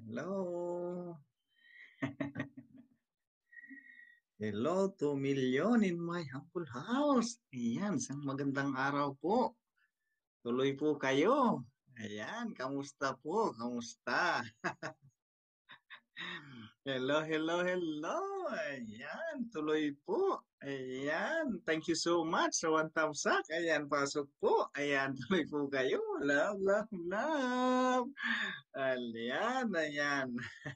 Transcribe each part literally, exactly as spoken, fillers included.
Hello. Hello, two million in my humble house. Ayan, isang magandang araw po. Tuloy po kayo. Ayan, kamusta po? Kamusta? Hello, hello, hello. Ayan, tuloy po. Ayan, thank you so much sa one thumbs up. Ayan, pasok po. Ayan, tuloy po kayo. Love, love, love. Ayan, ayan.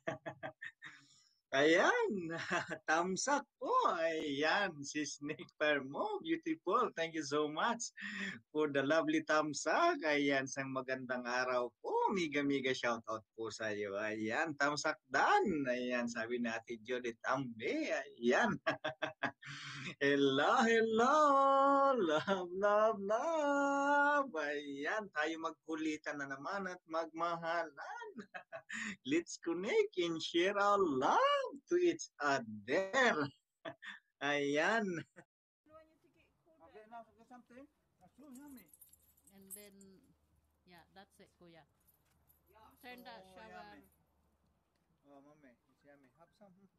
Ayan, thumbs up po. Ayan, si Snake Permo. Beautiful. Thank you so much for the lovely thumbs up. Ayan, isang magandang araw po. Miga-miga shoutout po sa iyo. Ayan, thumbs up done. Ayan, sabi ni Ate Judith Ambe. Ayan. Hello, hello. Love, love, love. Ayan, tayo magkulitan na naman at magmahalan. Let's connect and share our love to each other. Ayan. Okay, now get something. That's so yummy. And then, yeah, that's it, Kuya. Yeah. Turn that so shower. Yummy. Oh, mommy, it's yummy. Have some. Um,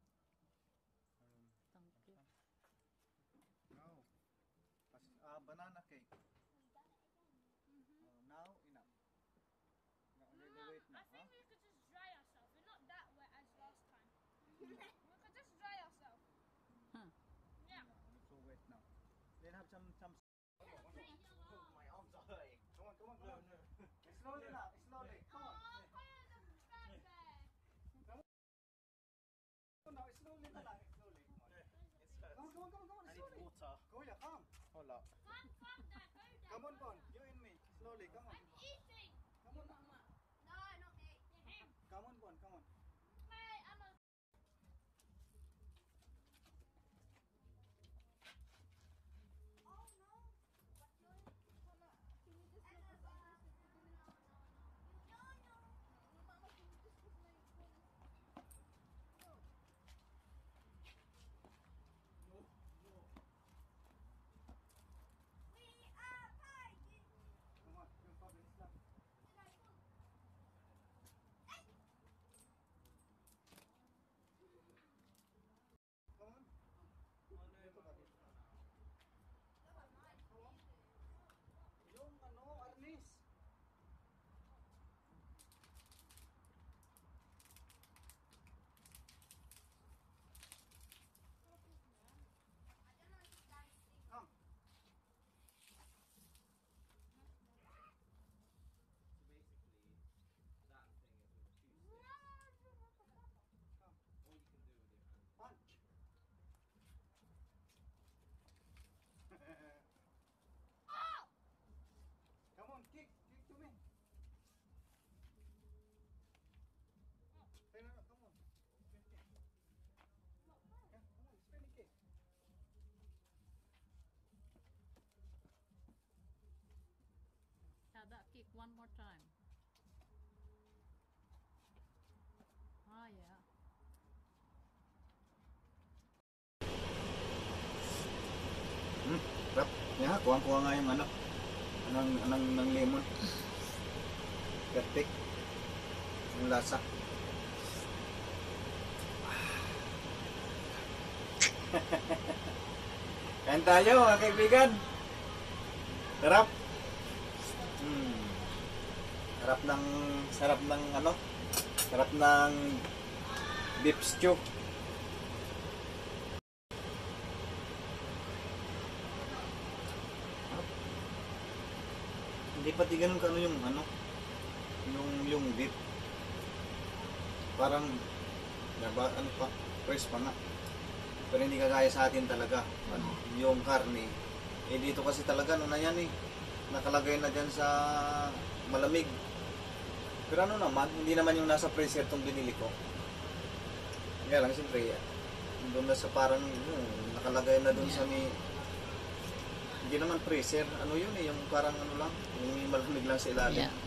Thank you. no. That's, uh, banana cake. Oh, now enough. No, a little wait now. I think Huh? we could just dry ourselves. We're not that wet as last time. We could just dry ourselves. Huh. Yeah. No, it's so wet now. Then have some some. Oh, my arms are hurting. Come on, come on, come on. Slowly now, slowly. Come on. Oh, Kuya, the bad bear. No, slowly na lang, slowly. Come on. It's hurt. Come on, come on, come on, come on. I Slowly. need water. Go here, come. Hold up. Come, come, Dad, go, Dad. Come on, Bon. You and me. Slowly, come on. I'm eating. Come on. No, not me. Him. Come on, Bon, come on. Hey, I'm a... Oh, no. What do you... Can you just... No, no. No, no. Mama, can you just put my... No. No, no. We are fighting. Come on, yung pabilis lang. Come on. Dito ka, dito ka. Yung ano, arnis. Come. Basically, that thing is with two sticks, Come. or you can do it with your hand. Punch. Come on, kick. Kick to me. Hey, no, no, come on. Spin kick. Yeah, come on, spin kick. Yeah, that kick one more time. Ah, yeah. Hmm, rap. Ya, kuha-kuha nga yung ano. Anong, anong, ng lemon. Perfect. Yung lasa. Kain tayo mga kaibigan. Sarap. Hmm. Sarap ng, sarap ng ano. Sarap ng beef stew. Hindi pati ganun kano yung ano, yung yung beef. Parang naba, ano pa, fresh pa nga. Pero hindi kagaya sa atin talaga. Ano, yung karne. Eh dito kasi talaga ano na yan eh. Nakalagay na dyan sa malamig. Pero ano naman, hindi naman yung nasa freezer tong binili ko. Kaya lang siyempre, doon na sa parang yung, nakalagay na doon sa ni hindi naman freezer, ano yun eh, yung parang ano lang, yung malamig lang sa ilalim. Yeah.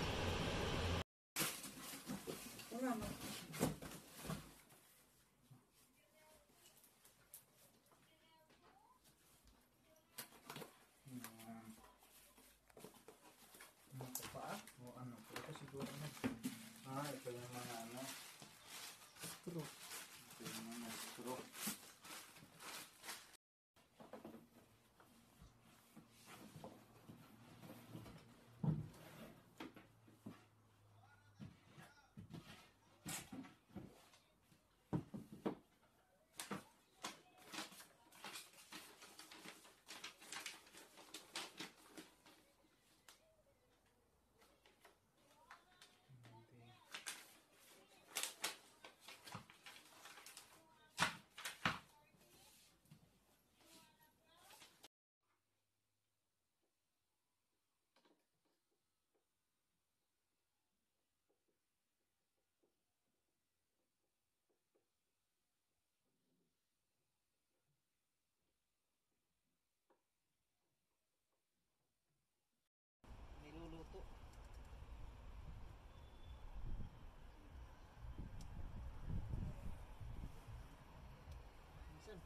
Ano pa? O ano? Ito siguro ano? Ah, ito yung mga ano.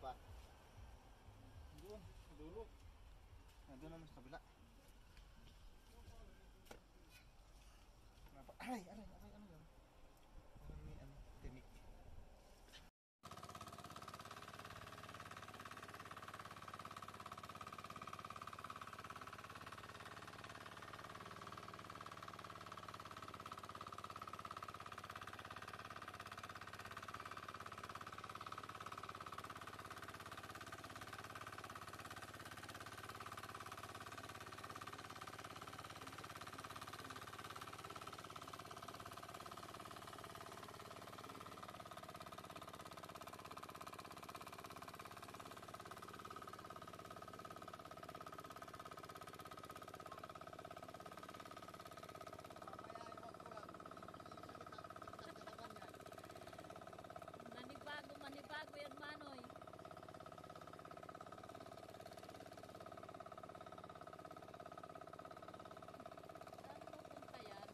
pa. Doon, sa dulo. Nandun naman sa kabila. Aray, aray, aray, ano yun? Parang may ano, tinik. Manibago, manibago yan, Manoy. Saan pupunta yan?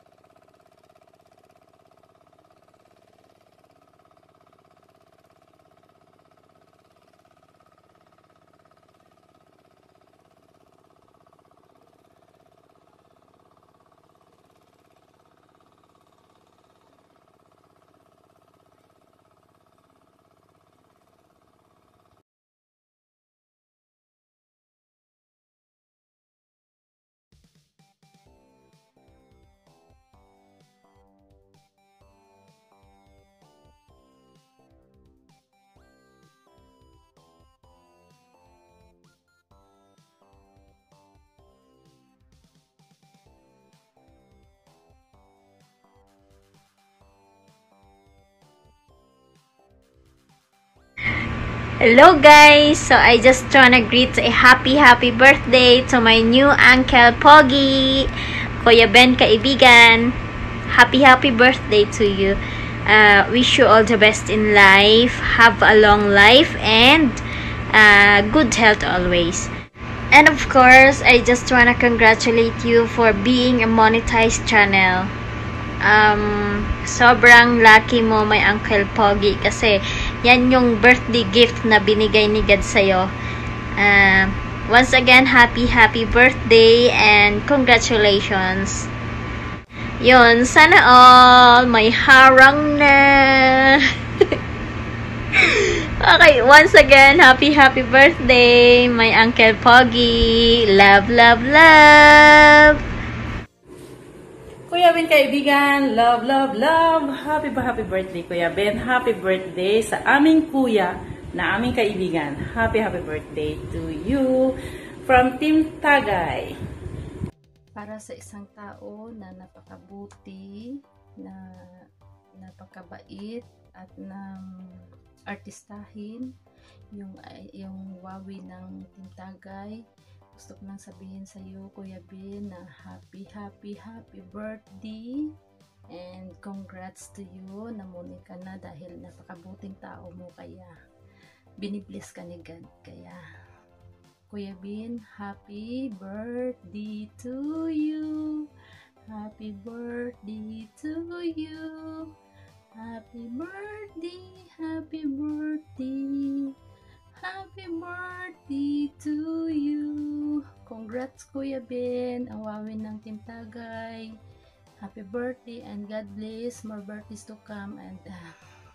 Hello guys! So I just wanna greet a happy happy birthday to my new Uncle Pogi! Kuya Ben kaibigan! Happy happy birthday to you! Uh, wish you all the best in life, have a long life, and uh, good health always. And of course, I just wanna congratulate you for being a monetized channel. Um, sobrang lucky mo, my Uncle Pogi, kasi yan yung birthday gift na binigay ni God sa'yo. Uh, once again, happy happy birthday and congratulations. Yun, sana all may harang na. Okay, once again, happy happy birthday, my Uncle Pogi. Love, love, love. Kuya Ben kaibigan, love, love, love. Happy ba happy birthday Kuya Ben. Happy birthday sa aming kuya na aming kaibigan. Happy happy birthday to you from Team Tagay. Para sa isang tao na napakabuti, na napakabait at na artistahin, yung yung wawi ng Team Tagay, gusto ko lang sabihin sa iyo, Kuya Ben, na happy, happy, happy birthday. And congrats to you. Namuni ka na dahil napakabuting tao mo, kaya binibless ka ni God. Kaya, Kuya Ben, happy birthday to you. Happy birthday to you. Happy birthday, happy birthday. Happy birthday to you. Congrats Kuya Ben, ang wawin ng Team Tagay. Happy birthday and God bless more birthdays to come, and uh,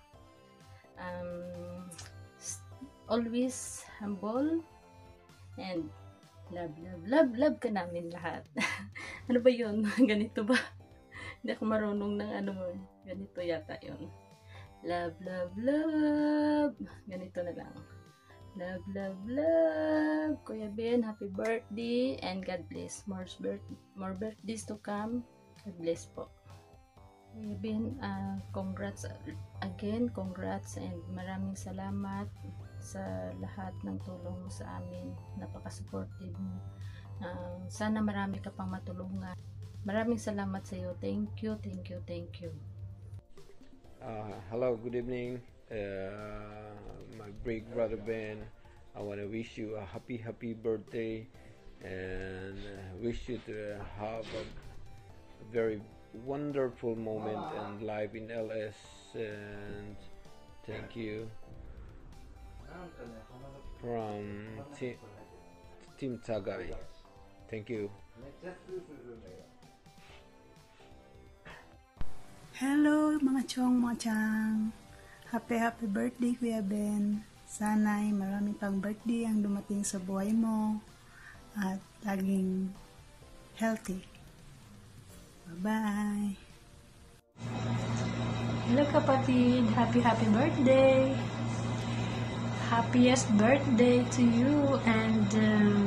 um, always humble and love, love, love, love ka namin lahat. Ano ba yun? Ganito ba? Hindi ako marunong ng ano mo. Ganito yata yun. Love, love, love. Ganito na lang. Love, love, love. Kuya Ben, happy birthday and God bless. More, birth more birthdays to come. God bless po. Kuya Ben, uh, congrats again. Congrats and maraming salamat sa lahat ng tulong mo sa amin. Napaka-supportive mo. Uh, sana marami ka pang matulungan. Maraming salamat sa iyo. Thank you, thank you, thank you. Uh, hello, good evening. Uh, my big brother Ben, I want to wish you a happy happy birthday and uh, wish you to have a very wonderful moment and life in L S, and thank you. from Team, team Tagay. Thank you. Hello mga chong, mga chang. Happy happy birthday Kuya Ben. Sana'y marami pang birthday ang dumating sa buhay mo at laging healthy. Bye-bye. Hello kapatid, happy happy birthday. Happiest birthday to you, and um,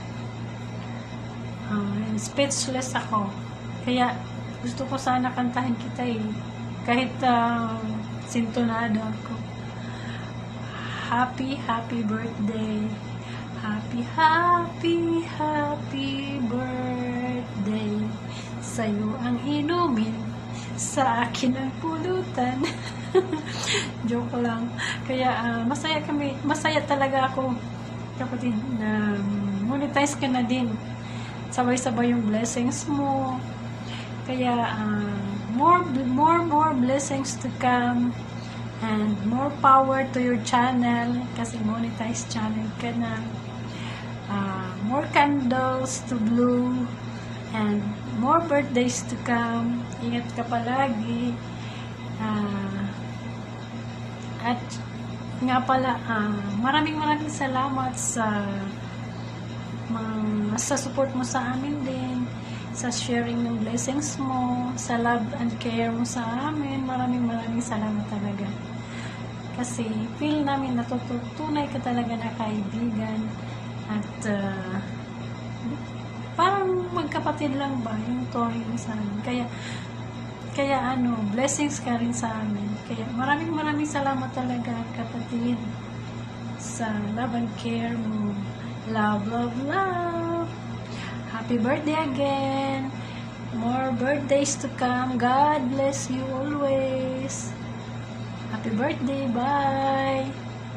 um, speechless ako. Kaya gusto ko sana kantahin kita eh. Kahit um, sintonado ako. Happy, happy birthday. Happy, happy, happy birthday. Sa'yo ang inumin, sa akin ang pulutan. Joke lang. Kaya uh, masaya kami, masaya talaga ako, kapatid, na monetize ka na din. Sabay-sabay yung blessings mo. Kaya, uh, more, more, more blessings to come, and more power to your channel, kasi monetized channel ka na. Uh, more candles to blow, and more birthdays to come. Ingat ka palagi. Uh, at nga pala, uh, maraming maraming salamat sa, uh, sa support mo sa amin din, sa sharing ng blessings mo, sa love and care mo sa amin. Maraming maraming salamat talaga. Kasi feel namin natutunay ka talaga na kaibigan, at uh, parang magkapatid lang ba yung toy mo sa amin. Kaya, kaya ano, blessings ka rin sa amin. Kaya maraming maraming salamat talaga, kapatid, sa love and care mo. Love, love, love. Happy birthday again. More birthdays to come. God bless you always. Happy birthday. Bye.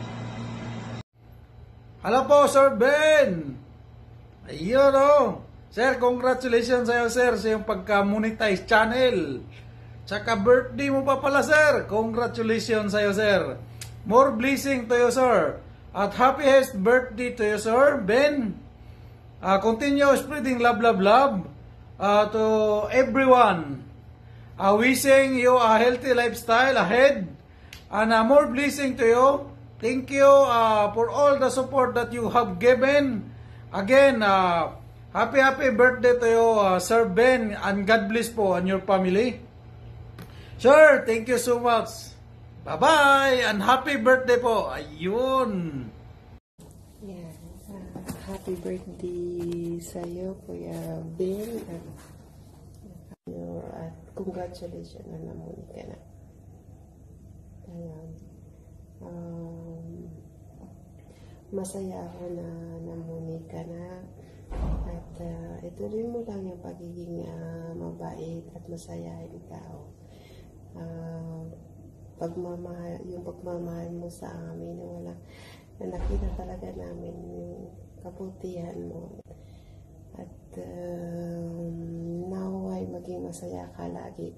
Hello po, Sir Ben. Ayun o. Sir, congratulations sa'yo, sir, sa iyong pagka-monetize channel. Tsaka birthday mo pa pala, sir. Congratulations sa'yo, sir. More blessing to you, sir. At happiest birthday to you, Sir Ben. Uh, continue spreading love, love, love uh, to everyone. Uh, wishing you a healthy lifestyle ahead, and uh, more blessing to you. Thank you uh, for all the support that you have given. Again, uh, happy happy birthday to you, uh, Sir Ben, and God bless po and your family. Sir, thank you so much. Bye-bye and happy birthday po. Ayun. Yeah, uh, happy birthday sa iyo, Kuya Ben. At, uh, at congratulations na naman ka na. Ayan. Um, masaya ako na namuni ka na. At uh, ituloy mo lang yung pagiging uh, mabait at masayahin tao. Uh, pagmamahal, yung pagmamahal mo sa amin na wala, na nakita talaga namin yung kabutihan mo. At um, naway maging masaya ka lagi.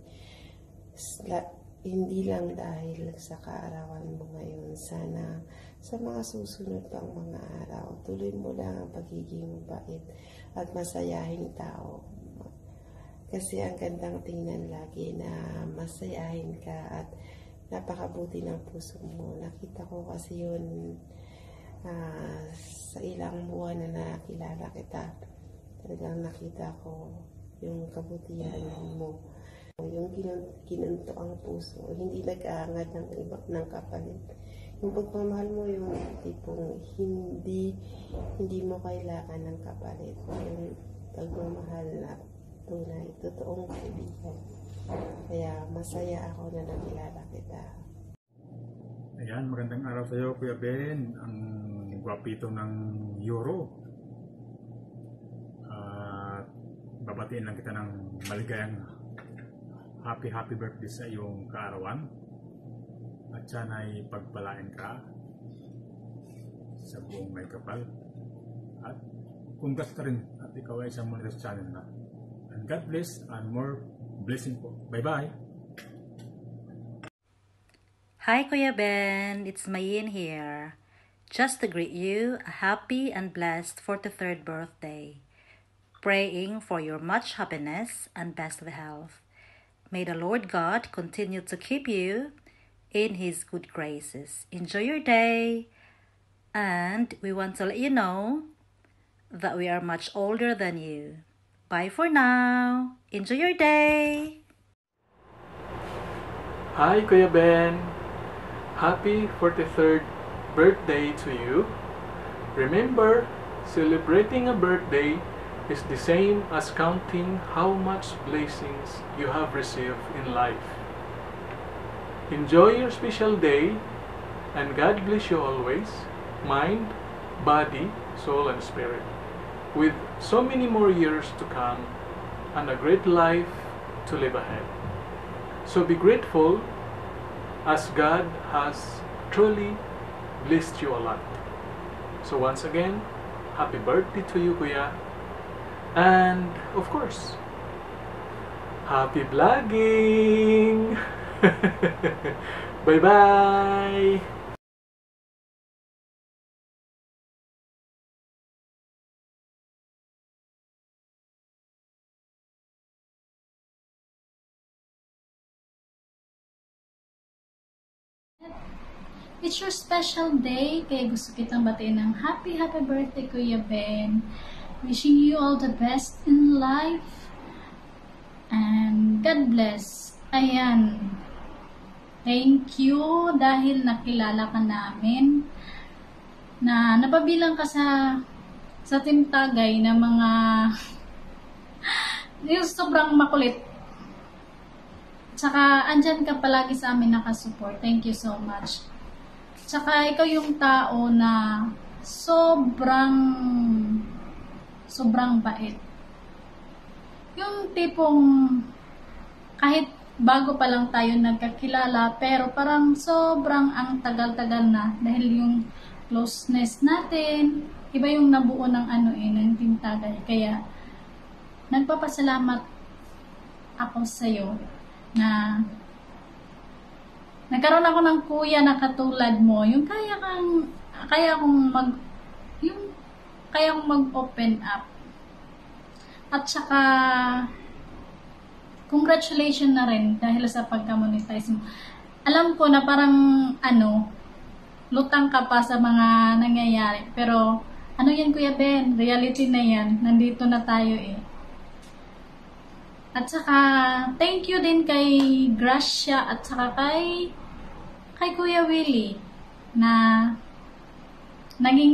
Hindi lang dahil sa kaarawan mo ngayon. Sana sa mga susunod pang mga araw, tuloy mo lang ang pagiging mabait at masayahing tao. Kasi ang gandang tingnan lagi na masayahin ka at napakabuti ng puso mo. Nakita ko kasi yun uh, sa ilang buwan na nakilala kita. Talagang nakita ko yung kabutihan mo. Yung kinunto ang puso, hindi nag-aangad ng iba ng kapalit. Yung pagmamahal mo, yung tipong hindi hindi mo kailangan ng kapalit. Yung pagmamahal na tunay, totoong kaibigan. Kaya masaya ako na nakilala kita. Ayan, magandang araw sa iyo, Kuya Ben. Ang gwapito ng Euro. At uh, babatiin lang kita ng maligayang happy happy birthday sa iyong kaarawan. At sana'y pagpalain ka sa buong may kapal. At congrats ka rin at ikaw ay isang monetized channel na. And God bless and more blessing po. Bye-bye! Hi Kuya Ben, it's Mayin here. just to greet you a happy and blessed forty-third birthday, praying for your much happiness and best of health. May the Lord God continue to keep you in His good graces. Enjoy your day, and we want to let you know that we are much older than you. Bye for now. Enjoy your day. Hi, Kuya Ben. Happy forty-third birthday to you. Remember, celebrating a birthday is the same as counting how much blessings you have received in life. Enjoy your special day, and God bless you always, mind, body, soul, and spirit, with so many more years to come and a great life to live ahead. So be grateful, as God has truly blessed you a lot. So once again, happy birthday to you, Kuya. And of course, happy vlogging! Bye-bye! It's your special day, kaya gusto kitang batiin ng happy, happy birthday, Kuya Ben. Wishing you all the best in life. And God bless. Ayan. Thank you dahil nakilala ka namin. Na napabilang ka sa sa Team Tagay na mga yung sobrang makulit. Tsaka andyan ka palagi sa amin nakasupport. Thank you so much. Tsaka ikaw yung tao na sobrang sobrang bait. Yung tipong kahit bago pa lang tayo nagkakilala, pero parang sobrang ang tagal-tagal na dahil yung closeness natin, iba yung nabuo ng ano eh, ng Team Tagay. Kaya nagpapasalamat ako sa'yo na nagkaroon ako ng kuya na katulad mo, yung kaya kang, kaya akong mag, yung kaya akong mag-open up. At saka, congratulations na rin dahil sa pagka-monetize mo. Alam ko na parang, ano, lutang ka pa sa mga nangyayari. Pero, ano yan, Kuya Ben? Reality na yan. Nandito na tayo eh. At saka, thank you din kay Gracia at saka kay kay Kuya Willie na naging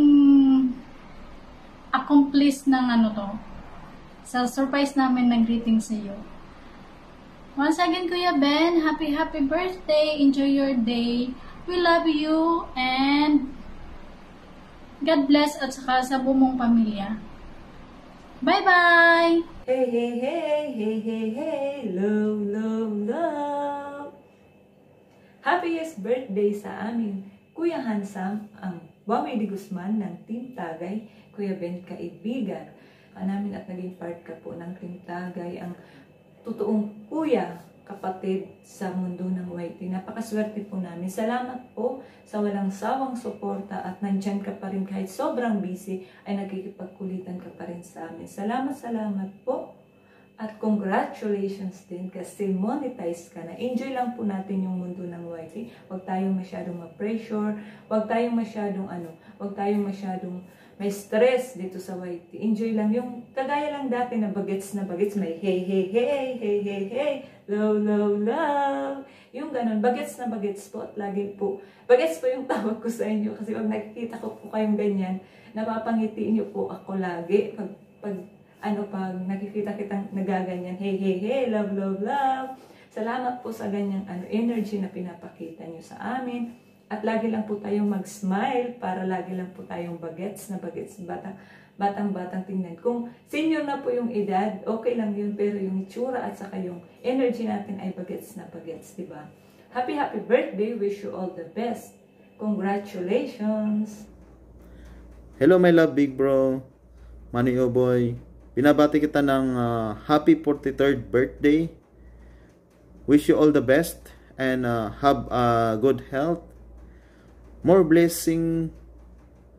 accomplice ng ano to sa surprise namin na greeting sa iyo. Once again, Kuya Ben, happy happy birthday. Enjoy your day. We love you and God bless at saka sa buong pamilya. Bye-bye! Hey, hey, hey, hey, hey, hey, love, love, love. Happiest birthday sa amin, Kuya Hansam, ang Wawi de Guzman ng Team Tagay, Kuya Ben kaibigan ka namin at naging part ka po ng Team Tagay, ang totoong kuya, kapatid sa mundo ng Y T. Napakaswerte po namin. Salamat po sa walang sawang suporta at nandyan ka pa rin kahit sobrang busy ay nagkikipagkulitan ka pa rin sa amin. Salamat, salamat po. At congratulations din kasi monetize ka na. Enjoy lang po natin yung mundo ng Y T. Huwag tayong masyadong ma-pressure. Huwag tayong masyadong ano, huwag tayong masyadong may stress dito sa Y T. Enjoy lang yung kagaya lang dati na bagets na bagets. May hey, hey, hey, hey, hey, hey, love, love, love. Yung ganun, bagets na bagets po at lagi po. Bagets po yung tawag ko sa inyo kasi pag nakikita ko po kayong ganyan, napapangitiin niyo po ako lagi. Pag, pag ano, pag nakikita kitang nagaganyan, hey, hey, hey, love, love, love. Salamat po sa ganyang ano, energy na pinapakita niyo sa amin. At lagi lang po tayong mag-smile para lagi lang po tayong bagets na bagets. Batang, batang-batang tingnan. Kung senior na po yung edad, okay lang yun. Pero yung itsura at saka yung energy natin ay bagets na bagets, diba? Happy, happy birthday. Wish you all the best. Congratulations. Hello, my love, big bro. Manny Oboy. Binabati kita ng uh, happy forty-third birthday. Wish you all the best and uh, have uh, good health. More blessing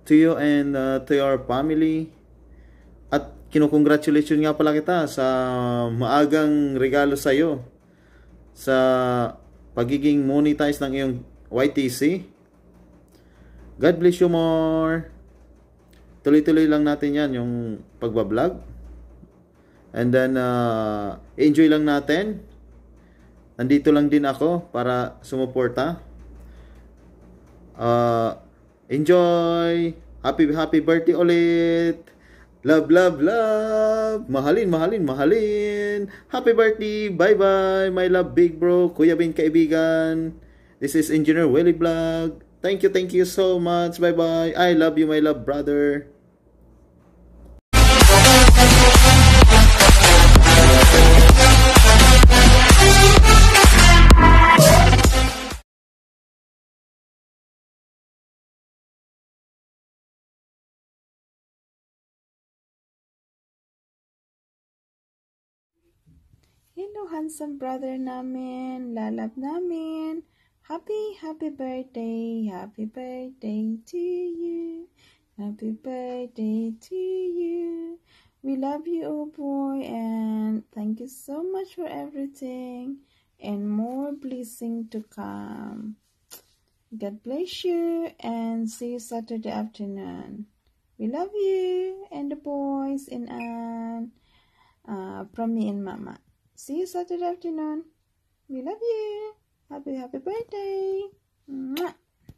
to you and uh, to your family. At kinukongratulation nga pala kita sa maagang regalo sa iyo sa pagiging monetize ng iyong Y T C. God bless you more. Tuloy-tuloy lang natin yan, yung pagbablog. And then, uh, enjoy lang natin. Nandito lang din ako para sumuporta. Uh, enjoy! Happy, happy birthday ulit! Love, love, love! Mahalin, mahalin, mahalin! Happy birthday! Bye-bye! My love, big bro, Kuya Ben kaibigan. This is Engineer Willie Vlog. Thank you, thank you so much. Bye-bye. I love you, my love brother. Hello, handsome brother namin. Lalab namin. Happy, happy birthday. Happy birthday to you. Happy birthday to you. We love you, oh boy, and thank you so much for everything and more blessing to come. God bless you and see you Saturday afternoon. We love you and the boys and Anne, uh, from me and Mama. See you Saturday afternoon. We love you. Happy, happy birthday. Mwah.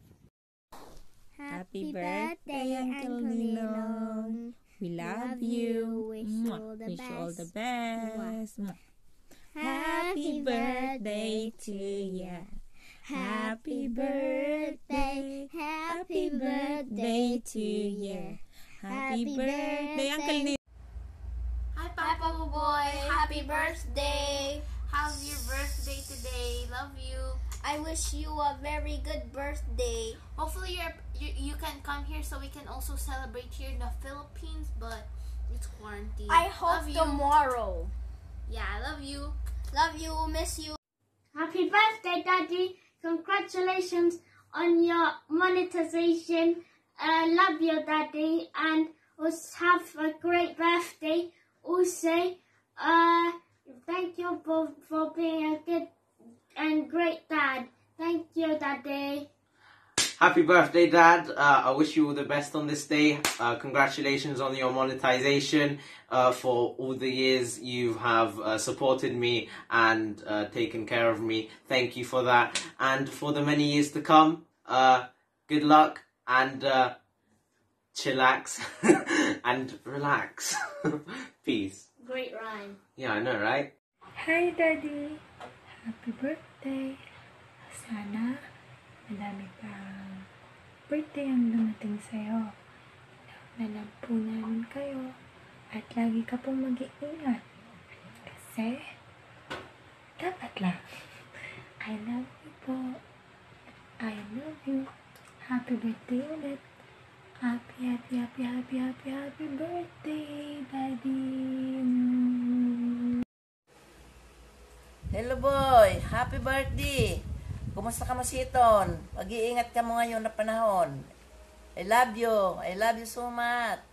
Happy birthday, Uncle Nilong. We love you. Wish you all the Wish you all the best. best. Happy birthday to you. Happy birthday. Happy birthday to you. Happy birthday, Uncle Nilong. Hi, Papa Boy. Happy birthday. How's your birthday today? Love you. I wish you a very good birthday. Hopefully you're, you you can come here so we can also celebrate here in the Philippines, but it's quarantine. I hope love you. Tomorrow. Yeah, I love you. Love you. Miss you. Happy birthday, Daddy. Congratulations on your monetization. I uh, love you, Daddy, and have a great birthday. Also, uh, thank you for, for being a good and great dad. Thank you, Daddy. Happy birthday, Dad. Uh, I wish you all the best on this day. Uh, congratulations on your monetization uh, for all the years you have uh, supported me and uh, taken care of me. Thank you for that. And for the many years to come, uh, good luck and uh, chillax and relax. Peace. Great rhyme. Yeah, I know, right? Hi, Daddy. Happy birthday. Sana madami pang birthday ang dumating sa'yo. Nalam po namin kayo at lagi ka pong mag-iingat. Kasi dapat lang. I love you po. I love you. Happy birthday ulit. Happy, happy, happy, happy, happy, happy birthday, Daddy. Hello boy, happy birthday. Kumusta ka Masiton? Mag-iingat ka mo ngayon na panahon. I love you. I love you so much.